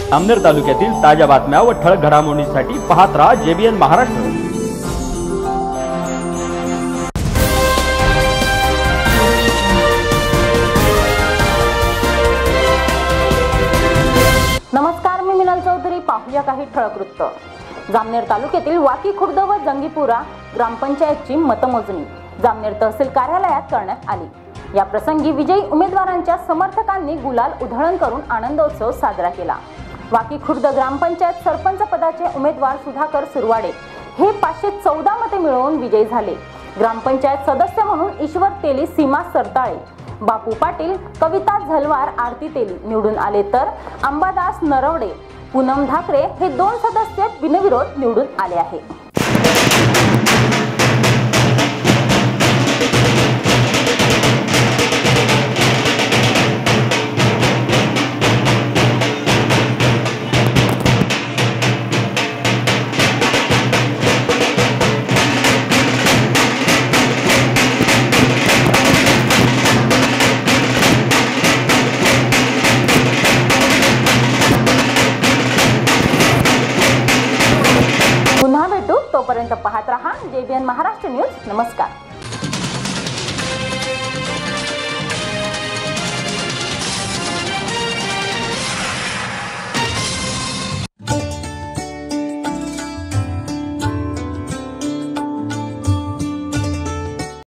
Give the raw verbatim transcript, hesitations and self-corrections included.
जामनेर तालुक्यातील ताज्या बातम्या व ठळक घडामोडींसाठी पाहत राहा जेबीएन महाराष्ट्र। नमस्कार, मी मिनल चौधरी। पाहूया काही ठळक वृत्त। जामनेर तालुक्यातील वाकी खुर्द व जंगीपुरा ग्रामपंचायतची मतमोजणी जामनेर तहसील कार्यालयात करण्यात आली। या प्रसंगी विजयी उमेदवारांच्या समर्थकांनी गुलाल उधळण करून आनंदोत्सव साजरा केला। वाकी खुर्द ग्रामपंचायत सरपंच पदाचे उमेदवार सुधाकर सुरवाडे हे पाचशे चौदा मते मिळवून विजयी झाले। ग्रामपंचायत सदस्य म्हणून ईश्वर तेली, सीमा सरताळे, बापू पाटील, कविता झलवार, आरती तेली निवडून आले, तर अंबादास नरवडे, पूनम ढाकरे हे दोन सदस्य बिनविरोध निवडून आले आहेत। पुन्हा भेटू, तोपर्यंत पाहत रहा जेबीएन महाराष्ट्र न्यूज। नमस्कार।